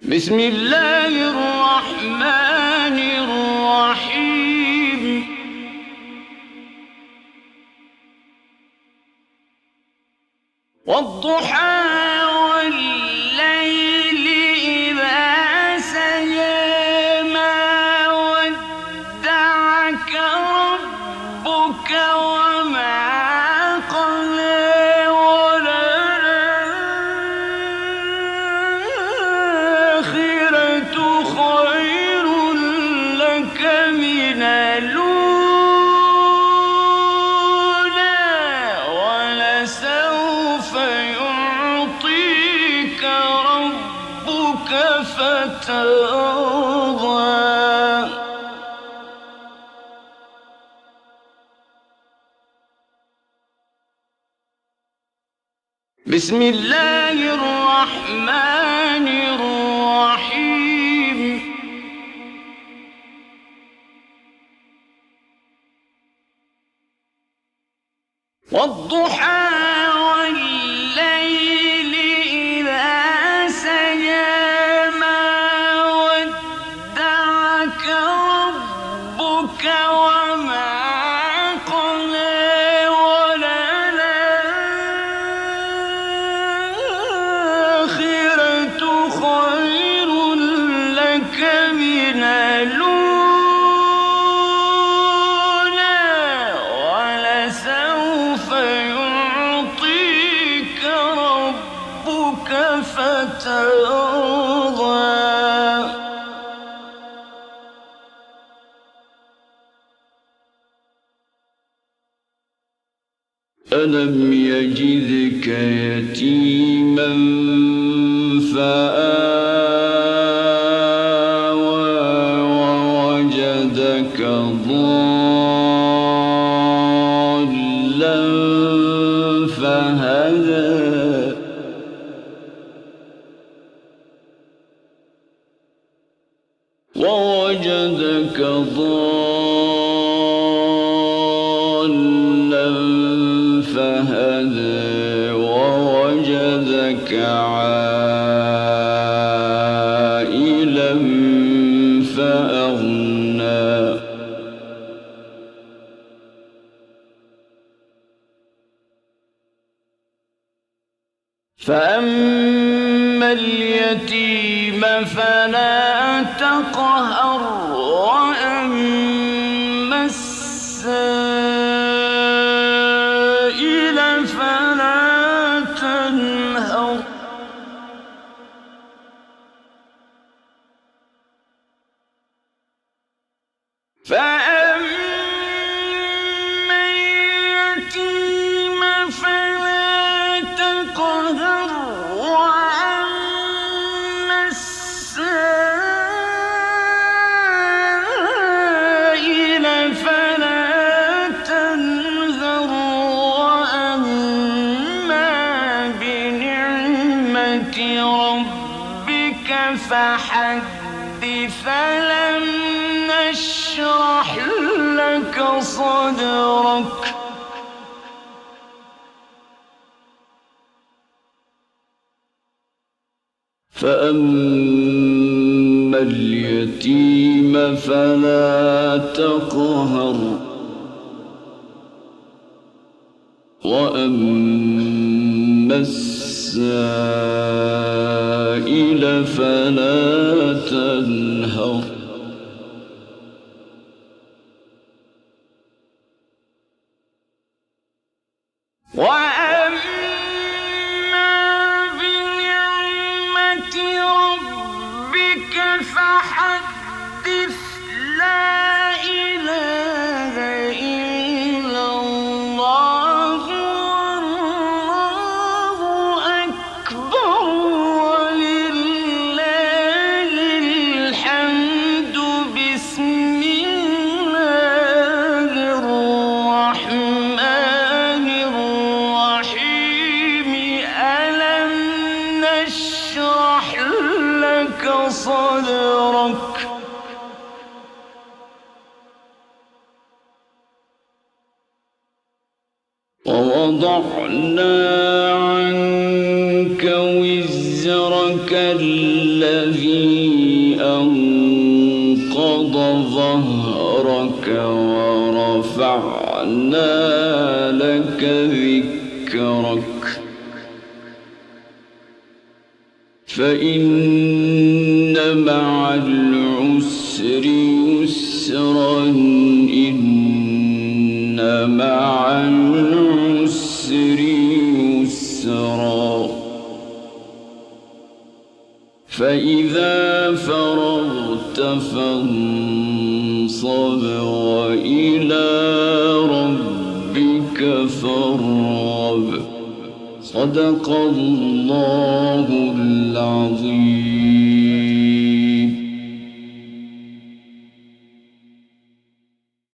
بسم الله الرحمن الرحيم. والضحى والليل إذا سجى ما ودعك ربك وما قلى وللآخرة خير لك من الأولى ولسوف يعطيك ربك فترضى. بسم الله الرحمن الرحيم. والضحى والليل إذا سجى ما ودعك ربك وما قلى وللآخرة خير لك من الأولى ولسوف يعطيك ربك فترضى. ألم يجدك يتيما فآوى ووجدك ضالا فهدى ووجدك ضالا فهدى ووجدك عائلا فأغنى فأما اليتيم فلا تقهر وأما السائل فلا تنهر. فأما اليتيم فلا تقهر وأما السائل فلا تنهر وأما بنعمة ربك فحدث. فلم نشرح لك صدرك فأما اليتيم فلا تقهر وأما السائل فلا تنهر. وأما بنعمة ربك فحدث. لا إله إلا الله والله أكبر ولله الحمد. بسم الله الرحمن الرحيم. ألم نشرح لك صدرك ووضعنا عنك وزرك الذي أنقض ظهرك ورفعنا لك ذكرك فإن مع العسر يسرا إن مع العسر يسرا فإذا فرغت فانصب وإلى ربك فارغب صدق الله العظيم.